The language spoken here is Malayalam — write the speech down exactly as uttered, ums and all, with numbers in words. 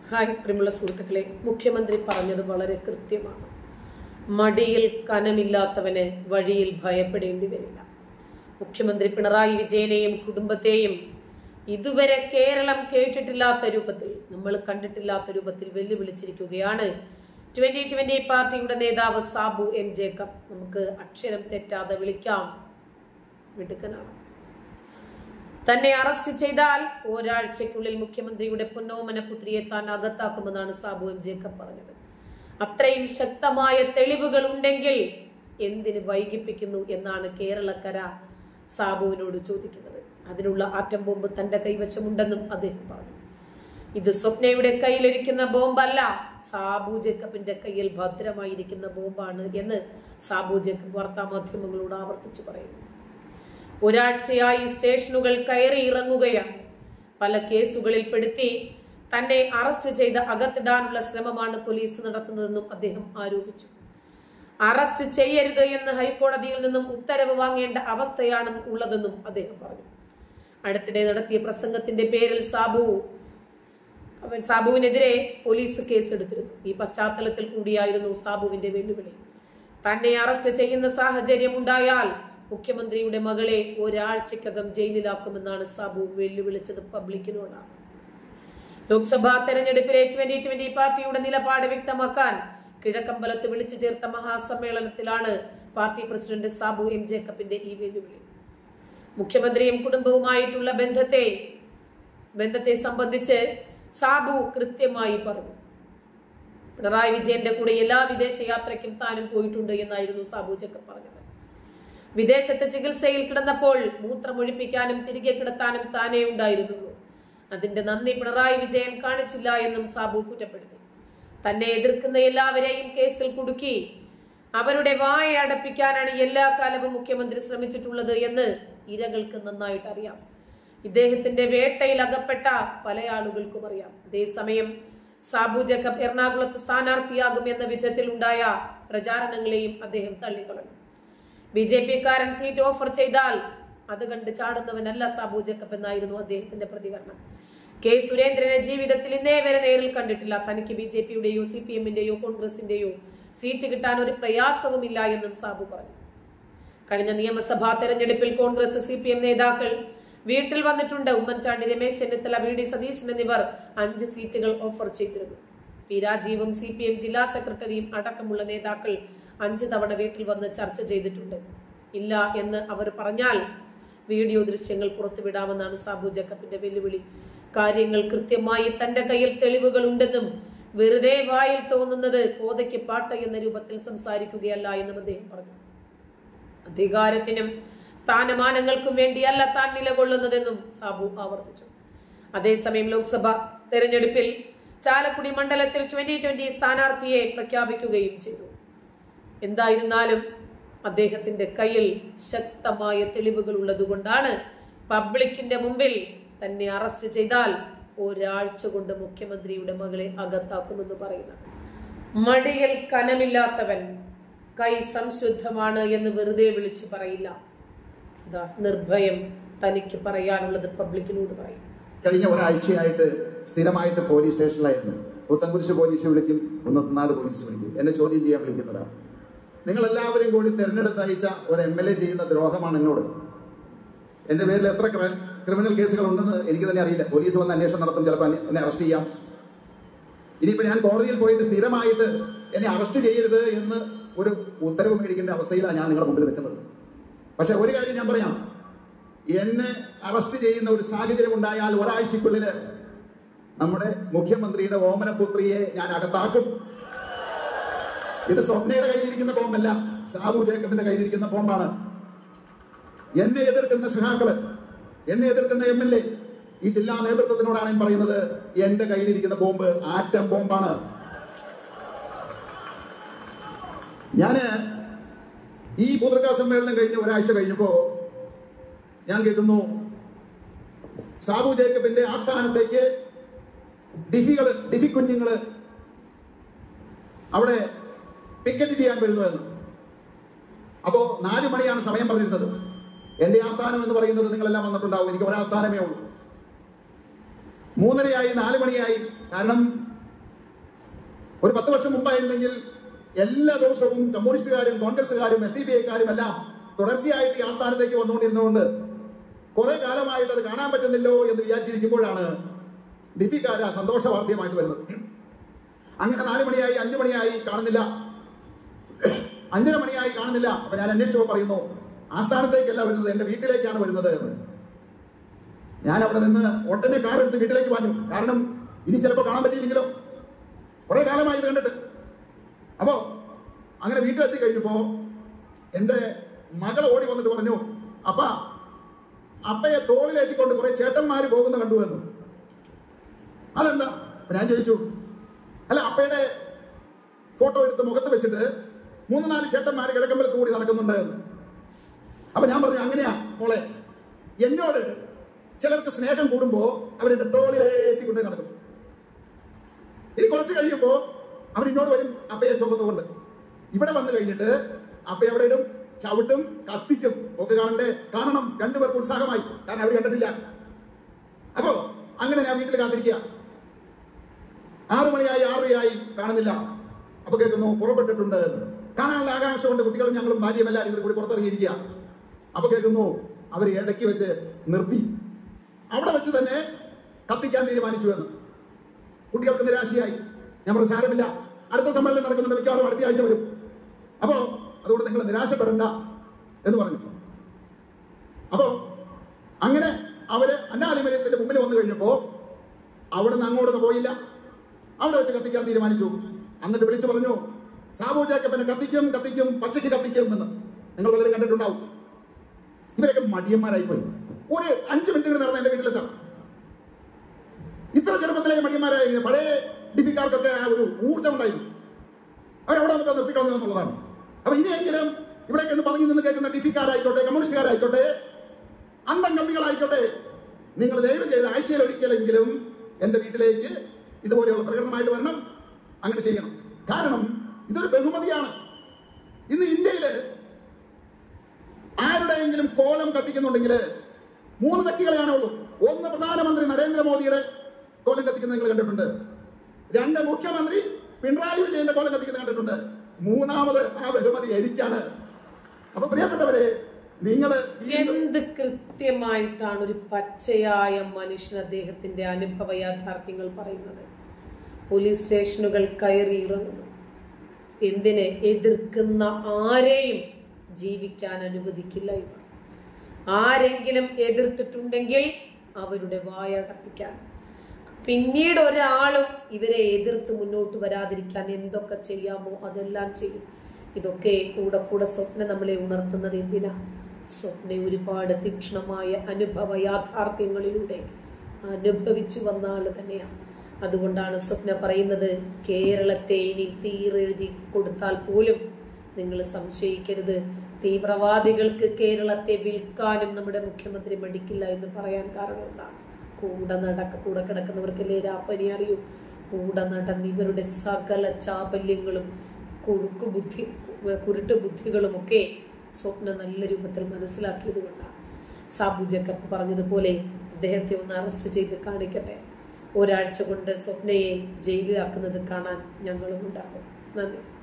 ഹായ് പ്രിയമുള്ള സുഹൃത്തുക്കളെ, മുഖ്യമന്ത്രി പറഞ്ഞത് വളരെ കൃത്യമാണ്. മടിയിൽ കനമില്ലാത്തവന് വഴിയിൽ ഭയപ്പെടേണ്ടി വരില്ല. മുഖ്യമന്ത്രി പിണറായി വിജയനെയും കുടുംബത്തെയും ഇതുവരെ കേരളം കേട്ടിട്ടില്ലാത്ത രൂപത്തിൽ, നമ്മൾ കണ്ടിട്ടില്ലാത്ത രൂപത്തിൽ വെല്ലുവിളിച്ചിരിക്കുകയാണ് ട്വന്റി ട്വന്റി പാർട്ടിയുടെ നേതാവ് സാബു എം ജേക്കബ്. നമുക്ക് അക്ഷരം തെറ്റാതെ വിളിക്കാം, മിടുക്കനാണ്. തന്നെ അറസ്റ്റ് ചെയ്താൽ ഒരാഴ്ചയ്ക്കുള്ളിൽ മുഖ്യമന്ത്രിയുടെ പൊന്നോമന പുത്രിയെ താൻ അകത്താക്കുമെന്നാണ് സാബു എം ജേക്കബ് പറഞ്ഞത്. അത്രയും ശക്തമായ തെളിവുകൾ ഉണ്ടെങ്കിൽ എന്തിന് വൈകിപ്പിക്കുന്നു എന്നാണ് കേരളക്കര സാബുവിനോട് ചോദിക്കുന്നത്. അതിനുള്ള ആറ്റം ബോംബ് തന്റെ കൈവശമുണ്ടെന്നും അദ്ദേഹം പറഞ്ഞു. ഇത് സ്വപ്നയുടെ കയ്യിലിരിക്കുന്ന ബോംബല്ല, സാബു ജേക്കബിന്റെ കയ്യിൽ ഭദ്രമായിരിക്കുന്ന ബോംബാണ് എന്ന് സാബു ജേക്കബ് വാർത്താ മാധ്യമങ്ങളോട് ആവർത്തിച്ചു പറയുന്നു. ഒരാഴ്ചയായി സ്റ്റേഷനുകൾ കയറി ഇറങ്ങുകയാണ്. പല കേസുകളിൽ പെടുത്തി തന്നെ അറസ്റ്റ് ചെയ്ത് അകത്തിടാനുള്ള ശ്രമമാണ് പോലീസ് നടത്തുന്നതെന്നും അദ്ദേഹം ആരോപിച്ചു. അറസ്റ്റ് ചെയ്യരുത് എന്ന് ഹൈക്കോടതിയിൽ നിന്നും ഉത്തരവ് വാങ്ങേണ്ട അവസ്ഥയാണ് ഉള്ളതെന്നും അദ്ദേഹം പറഞ്ഞു. അടുത്തിടെ നടത്തിയ പ്രസംഗത്തിന്റെ പേരിൽ സാബു സാബുവിനെതിരെ പോലീസ് കേസെടുത്തിരുന്നു. ഈ പശ്ചാത്തലത്തിൽ കൂടിയായിരുന്നു സാബുവിന്റെ വെല്ലുവിളി. തന്നെ അറസ്റ്റ് ചെയ്യുന്ന സാഹചര്യം ഉണ്ടായാൽ മുഖ്യമന്ത്രിയുടെ മകളെ ഒരാഴ്ചക്കകം ജയിലിലാക്കുമെന്നാണ് സാബു വെല്ലുവിളിച്ചത് പബ്ലിക്കിനോടാണ്. ലോക്സഭാ തെരഞ്ഞെടുപ്പിലെ ട്വന്റി ട്വന്റി പാർട്ടിയുടെ നിലപാട് വ്യക്തമാക്കാൻ കിഴക്കമ്പലത്ത് വിളിച്ചു ചേർത്ത മഹാസമ്മേളനത്തിലാണ് പാർട്ടി പ്രസിഡന്റ് സാബു എം ജേക്കബിന്റെ ഈ വെല്ലുവിളി. മുഖ്യമന്ത്രിയും കുടുംബവുമായിട്ടുള്ള ബന്ധത്തെ ബന്ധത്തെ സംബന്ധിച്ച് സാബു കൃത്യമായി പറഞ്ഞു. പിണറായി വിജയന്റെ കൂടെ എല്ലാ വിദേശ യാത്രയ്ക്കും താനും പോയിട്ടുണ്ട് എന്നായിരുന്നു സാബു ജേക്കബ് പറഞ്ഞത്. വിദേശത്ത് ചികിത്സയിൽ കിടന്നപ്പോൾ മൂത്രമൊഴിപ്പിക്കാനും തിരികെ കിടത്താനും താനേ ഉണ്ടായിരുന്നുള്ളൂ. അതിന്റെ നന്ദി പിണറായി വിജയൻ കാണിച്ചില്ല എന്നും സാബു കുറ്റപ്പെടുത്തി. തന്നെ എതിർക്കുന്ന എല്ലാവരെയും കേസിൽ കുടുക്കി അവരുടെ വായ അടപ്പിക്കാനാണ് എല്ലാ കാലവും മുഖ്യമന്ത്രി ശ്രമിച്ചിട്ടുള്ളത് എന്ന് ഇരകൾക്ക് നന്നായിട്ട് അറിയാം. ഇദ്ദേഹത്തിന്റെ വേട്ടയിൽ അകപ്പെട്ട പല ആളുകൾക്കും അറിയാം. അതേസമയം സാബു ജേക്കബ് എറണാകുളത്ത് സ്ഥാനാർത്ഥിയാകും എന്ന വിധത്തിൽ ഉണ്ടായ പ്രചാരണങ്ങളെയും അദ്ദേഹം തള്ളിക്കളഞ്ഞു. ബി ജെ പി കാരൻ സീറ്റ് ഓഫർ ചെയ്താൽ അത് കണ്ട് ചാടുന്നവനല്ല സാബു ജേക്കബ് എന്നായിരുന്നു അദ്ദേഹത്തിന്റെ പ്രതികരണം. കെ സുരേന്ദ്രനെ ജീവിതത്തിൽ ഇന്നേ വരെ നേരിൽ കണ്ടിട്ടില്ല. തനിക്ക് ബി ജെ പിയുടെയോ സി പി എമ്മിന്റെയോ കോൺഗ്രസിന്റെയോ സീറ്റ് കിട്ടാൻ ഒരു പ്രയാസവുമില്ല എന്നും സാബു പറഞ്ഞു. കഴിഞ്ഞ നിയമസഭാ തെരഞ്ഞെടുപ്പിൽ കോൺഗ്രസ് സി പി എം നേതാക്കൾ വീട്ടിൽ വന്നിട്ടുണ്ട്. ഉമ്മൻചാണ്ടി, രമേശ് ചെന്നിത്തല, വി ഡി സതീശൻ എന്നിവർ അഞ്ച് സീറ്റുകൾ ഓഫർ ചെയ്തിരുന്നു. പി രാജീവും സി പി എം ജില്ലാ സെക്രട്ടറിയും അടക്കമുള്ള നേതാക്കൾ അഞ്ച് തവണ വീട്ടിൽ വന്ന് ചർച്ച ചെയ്തിട്ടുണ്ട്. ഇല്ല എന്ന് അവർ പറഞ്ഞാൽ വീഡിയോ ദൃശ്യങ്ങൾ പുറത്തുവിടാമെന്നാണ് സാബു ജേക്കബിന്റെ വെല്ലുവിളി. കാര്യങ്ങൾ കൃത്യമായി തന്റെ കയ്യിൽ തെളിവുകൾ ഉണ്ടെന്നും വെറുതെ വായിൽ തോന്നുന്നത് കോതയ്ക്ക് പാട്ട് എന്ന രൂപത്തിൽ സംസാരിക്കുകയല്ല എന്നും അദ്ദേഹം പറഞ്ഞു. അധികാരത്തിനും സ്ഥാനമാനങ്ങൾക്കും വേണ്ടിയല്ല താൻ നിലകൊള്ളുന്നതെന്നും സാബു ആവർത്തിച്ചു. അതേസമയം ലോക്സഭ തെരഞ്ഞെടുപ്പിൽ ചാലക്കുടി മണ്ഡലത്തിൽ ട്വന്റി ട്വന്റി സ്ഥാനാർത്ഥിയെ പ്രഖ്യാപിക്കുകയും ചെയ്തു. എന്തായിരുന്നാലും അദ്ദേഹത്തിന്റെ കയ്യിൽ ശക്തമായ തെളിവുകൾ ഉള്ളതുകൊണ്ടാണ് പബ്ലിക്കിന്റെ മുമ്പിൽ തന്നെ അറസ്റ്റ് ചെയ്താൽ ഒരാഴ്ച കൊണ്ട് മുഖ്യമന്ത്രിയുടെ മകളെ അകത്താക്കുമെന്ന് പറയുന്നത്. മടിയിൽ കനമില്ലാത്തവൻ കൈ സംശുദ്ധമാണ് എന്ന് വെറുതെ വിളിച്ചു പറയില്ല. ഇതാ നിർഭയം തനിക്ക് പറയാനുള്ളത് പബ്ലിക്കിനോട് പറയും. കഴിഞ്ഞ ഒരാഴ്ചയായിട്ട് സ്ഥിരമായിട്ട് പോലീസ് സ്റ്റേഷനിലായിരുന്നു. പുത്തൻകുരിശ് പോലീസ് വിളിക്കും, കുന്നത്തനാട് പോലീസ് വിളിക്കും, എന്നെ ചോദ്യം ചെയ്യാൻ വിളിക്കുന്നതാണ്. നിങ്ങൾ എല്ലാവരും കൂടി തെരഞ്ഞെടുത്ത് അയച്ച ഒരു എം എൽ എ ചെയ്യുന്ന ദ്രോഹമാണ് എന്നോട്. എന്റെ പേരിൽ എത്ര ക്രിമിനൽ കേസുകൾ ഉണ്ടെന്ന് എനിക്ക് തന്നെ അറിയില്ല. പോലീസ് വന്ന് അന്വേഷണം നടത്തും, ചിലപ്പോൾ എന്നെ അറസ്റ്റ് ചെയ്യാം. ഇനിയിപ്പോൾ ഞാൻ കോടതിയിൽ പോയിട്ട് സ്ഥിരമായിട്ട് എന്നെ അറസ്റ്റ് ചെയ്യരുത് എന്ന് ഒരു ഉത്തരവ് മേടിക്കേണ്ട അവസ്ഥയിലാണ് ഞാൻ നിങ്ങളുടെ മുമ്പിൽ നിൽക്കുന്നത്. പക്ഷെ ഒരു കാര്യം ഞാൻ പറയാം, എന്നെ അറസ്റ്റ് ചെയ്യുന്ന ഒരു സാഹചര്യം ഉണ്ടായാൽ ഒരാഴ്ചക്കുള്ളിൽ നമ്മുടെ മുഖ്യമന്ത്രിയുടെ ഓമനപുത്രിയെ ഞാൻ അകത്താക്കും. ഇത് സ്വപ്നയുടെ കയ്യിലിരിക്കുന്ന ബോംബല്ല, സാബു ജേക്കബിന്റെ കയ്യിലിരിക്കുന്ന ബോംബാണ്. എന്നെ എതിർക്കുന്ന സഹാക്കള്, എന്നെ എതിർക്കുന്ന എം എൽ എ, ഈ ജില്ലാ നേതൃത്വത്തിനോടാണ് ഞാൻ പറയുന്നത്, എന്റെ കയ്യിലിരിക്കുന്ന ബോംബ് ആറ്റം ബോംബാണ്. ഞാന് ഈ പത്രികാ സമ്മേളനം കഴിഞ്ഞ ഒരാഴ്ച കഴിഞ്ഞപ്പോ ഞാൻ കേൾക്കുന്നു, സാബു ജേക്കബിന്റെ ആസ്ഥാനത്തേക്ക് ഡിഫികള് ഡിഫി കുഞ്ഞുങ്ങള് അവിടെ പിക്കറ്റ് ചെയ്യാൻ വരുന്നു എന്ന്. അപ്പോ നാലു മണിയാണ് സമയം പറഞ്ഞിരുന്നത്. എന്റെ ആസ്ഥാനം എന്ന് പറയുന്നത് നിങ്ങളെല്ലാം വന്നിട്ടുണ്ടാവും, എനിക്ക് ഒരാസ്ഥാനമേ ഉള്ളൂ. മൂന്നരയായി നാലു മണിയായി. കാരണം ഒരു പത്ത് വർഷം മുമ്പായിരുന്നെങ്കിൽ എല്ലാ ദിവസവും കമ്മ്യൂണിസ്റ്റുകാരും കോൺഗ്രസുകാരും എസ് ഡി പി ഐക്കാരും എല്ലാം തുടർച്ചയായിട്ട് ഈ ആസ്ഥാനത്തേക്ക് വന്നുകൊണ്ടിരുന്നതുകൊണ്ട് കുറെ കാലമായിട്ട് അത് കാണാൻ പറ്റുന്നില്ലോ എന്ന് വിചാരിച്ചിരിക്കുമ്പോഴാണ് ഡിഫിക്കാർ ആ സന്തോഷ വാർത്തയുമായിട്ട് വരുന്നത്. അങ്ങനെ നാല് മണിയായി അഞ്ചു മണിയായി കാണുന്നില്ല, അഞ്ചര മണിയായി കാണുന്നില്ല. അപ്പൊ ഞാൻ അന്വേഷിച്ചപ്പോൾ പറയുന്നു ആസ്ഥാനത്തേക്കല്ല വരുന്നത്, എന്റെ വീട്ടിലേക്കാണ് വരുന്നത് എന്ന്. ഞാൻ അവിടെ നിന്ന് ഒട്ടനെ കാർ എടുത്ത് വീട്ടിലേക്ക് പറഞ്ഞു. കാരണം ഇനി ചിലപ്പോൾ കാണാൻ പറ്റിയില്ലെങ്കിലോ, കുറെ കാലമായി ഇത് കണ്ടിട്ട്. അപ്പോ അങ്ങനെ വീട്ടിലെത്തി കഴിഞ്ഞപ്പോ എന്റെ മകൾ ഓടി വന്നിട്ട് പറഞ്ഞു, അപ്പ അപ്പയെ തോളിലേറ്റിക്കൊണ്ട് കുറെ ചേട്ടന്മാര് പോകുന്ന കണ്ടു എന്ന്. അതെന്താ? ഞാൻ ചോദിച്ചു, അല്ല അപ്പയുടെ ഫോട്ടോ എടുത്ത് മുഖത്ത് വെച്ചിട്ട് മൂന്ന് നാല് ചേട്ടന്മാര് കിഴക്കമ്പലത്ത് കൂടി നടക്കുന്നുണ്ട് എന്ന്. അപ്പൊ ഞാൻ പറഞ്ഞു, അങ്ങനെയാ മോളെ, എന്നോട് ചിലർക്ക് സ്നേഹം കൂടുമ്പോ അവരെന്റെ തോളിലേറ്റിക്കൊണ്ട് നടക്കും. ഇനി കുറച്ച് കഴിയുമ്പോ അവരിന്നോട് വരും അപ്പയെ ചുമന്നുകൊണ്ട്. ഇവിടെ വന്നു കഴിഞ്ഞിട്ട് അപ്പ എവിടെ ഇടും? ചവിട്ടും, കത്തിക്കും ഒക്കെ. കാണണ്ടേ? കാണണം. രണ്ടുപേർക്ക് ഉത്സാഹമായി, കാരണം അവർ കണ്ടിട്ടില്ല. അപ്പോ അങ്ങനെ ഞാൻ വീട്ടിൽ കാത്തിരിക്കുക. ആറു മണിയായി ആറരയായി കാണുന്നില്ല. അപ്പൊ കേൾക്കുന്നു പുറപ്പെട്ടിട്ടുണ്ട്. കാണാനുള്ള ആകാംക്ഷ കൊണ്ട് കുട്ടികളും ഞങ്ങളും ഭാര്യയും എല്ലാവരും ഇവിടെ കൂടി പുറത്തിറങ്ങിയിരിക്കുക. അപ്പൊ കേൾക്കുന്നു അവർ ഇടയ്ക്ക് വെച്ച് നിർത്തി, അവിടെ വെച്ച് തന്നെ കത്തിക്കാൻ തീരുമാനിച്ചു എന്ന്. കുട്ടികൾക്ക് നിരാശയായി. ഞാൻ പറഞ്ഞു, സാരമില്ല, അടുത്ത സമ്മേളനം നടക്കുന്നുണ്ട്, മിക്കവാറും അടുത്ത ആഴ്ച വരും. അപ്പോ അതുകൊണ്ട് നിങ്ങൾ നിരാശപ്പെടണ്ട എന്ന് പറഞ്ഞു. അപ്പോ അങ്ങനെ അവര് അന്നാലിമരത്തിന്റെ മുമ്പിൽ വന്നു കഴിഞ്ഞപ്പോ അവിടെ നിന്ന് അങ്ങോട്ടൊന്നും പോയില്ല, അവിടെ വെച്ച് കത്തിക്കാൻ തീരുമാനിച്ചു. എന്നിട്ട് വിളിച്ചു പറഞ്ഞു, സാബു ജേക്കബിനെ കത്തിക്കും കത്തിക്കും പച്ചയ്ക്ക് കത്തിക്കും എന്ന്. നിങ്ങൾ പലരും കണ്ടിട്ടുണ്ടാവും. ഇവരൊക്കെ മടിയന്മാരായിപ്പോയി. ഒരു അഞ്ചു മിനിറ്റ് നടന്ന എന്റെ വീട്ടിലെത്താം. ഇത്ര ചെറുപ്പത്തിലേക്ക് മടിയന്മാരായി. പഴയ ഡിഫിക്കാർക്കൊക്കെ ആ ഒരു ഊർജ്ജം ഉണ്ടായിരുന്നു. അവരവിടെ നിന്നൊക്കെ നിർത്തിക്കളഞ്ഞു എന്നുള്ളതാണ്. അപ്പൊ ഇനിയെങ്കിലും ഇവിടേക്ക് ഒന്ന് പറഞ്ഞു നിന്ന് കേൾക്കുന്ന ഡിഫിക്കാരായിക്കോട്ടെ, കമ്മ്യൂണിസ്റ്റുകാരായിക്കോട്ടെ, അന്തം കമ്മികളായിക്കോട്ടെ, നിങ്ങൾ ദയവ് ചെയ്ത് ആഴ്ചയിൽ ഒരിക്കലെങ്കിലും എന്റെ വീട്ടിലേക്ക് ഇതുപോലെയുള്ള പ്രകടനമായിട്ട് വരണം. അങ്ങനെ ചെയ്യണം. കാരണം ഇതൊരു ബഹുമതിയാണ്. ഇന്ന് ഇന്ത്യയില് ആരുടെയെങ്കിലും കോലം കത്തിക്കുന്നുണ്ടെങ്കിൽ മൂന്ന് വ്യക്തികളെയാണേ ഉള്ളൂ. ഒന്ന് പ്രധാനമന്ത്രി നരേന്ദ്രമോദിയുടെ കോലം കത്തിക്കുന്നത് നിങ്ങൾ കണ്ടിട്ടുണ്ട്. രണ്ട് മുഖ്യമന്ത്രി പിണറായി വിജയന്റെ കോലം കത്തിക്കുന്നത് കണ്ടിട്ടുണ്ട്. മൂന്നാമത് ആ ബഹുമതി എനിക്കാണ്. അപ്പൊ പ്രിയപ്പെട്ടവരെ, നിങ്ങൾ എന്ത് കൃത്യമായിട്ടാണ് ഒരു പച്ചയായ മനുഷ്യൻ അദ്ദേഹത്തിന്റെ അനുഭവ യാഥാർത്ഥ്യങ്ങൾ പറയുന്നത്. പോലീസ് സ്റ്റേഷനുകൾ കയറിയിറങ്ങുന്നു. എന്തിനെ? എതിർക്കുന്ന ആരെയും ജീവിക്കാൻ അനുവദിക്കില്ല ഇവർ. ആരെങ്കിലും എതിർത്തിട്ടുണ്ടെങ്കിൽ അവരുടെ വായടപ്പിക്കാൻ. പിന്നീട് ഒരാളും ഇവരെ എതിർത്ത് മുന്നോട്ട് വരാതിരിക്കാൻ എന്തൊക്കെ ചെയ്യാമോ അതെല്ലാം ചെയ്യും. ഇതൊക്കെ കൂടെ കൂടെ സ്വപ്ന നമ്മളെ ഉണർത്തുന്നത് എന്തിനാ? സ്വപ്ന ഒരുപാട് തീക്ഷ്ണമായ അനുഭവ യാഥാർത്ഥ്യങ്ങളിലൂടെ അനുഭവിച്ചു വന്ന ആള് തന്നെയാണ്. അതുകൊണ്ടാണ് സ്വപ്ന പറയുന്നത്, കേരളത്തെ ഇനി തീരെഴുതി കൊടുത്താൽ പോലും നിങ്ങൾ സംശയിക്കരുത്, തീവ്രവാദികൾക്ക് കേരളത്തെ വിൽക്കാനും നമ്മുടെ മുഖ്യമന്ത്രി മടിക്കില്ല എന്ന് പറയാൻ കാരണം എന്താണ്? കൂടെ നടക്ക കൂടെ കിടക്കുന്നവർക്കല്ലേ രാപ്പനി അറിയൂ. കൂടെ നടന്ന് ഇവരുടെ സകല ചാപല്യങ്ങളും കുറുക്കു ബുദ്ധി കുരുട്ട് ബുദ്ധികളും ഒക്കെ സ്വപ്ന നല്ല രൂപത്തിൽ മനസ്സിലാക്കിയത് കൊണ്ടാണ്. സാബു ജേക്കബ് പറഞ്ഞതുപോലെ അദ്ദേഹത്തെ ഒന്ന് അറസ്റ്റ് ചെയ്ത് കാണിക്കട്ടെ. ഒരാഴ്ച കൊണ്ട് സ്വപ്നയെ ജയിലിലാക്കുന്നത് കാണാൻ ഞങ്ങളും ഉണ്ടാകും. നന്ദി.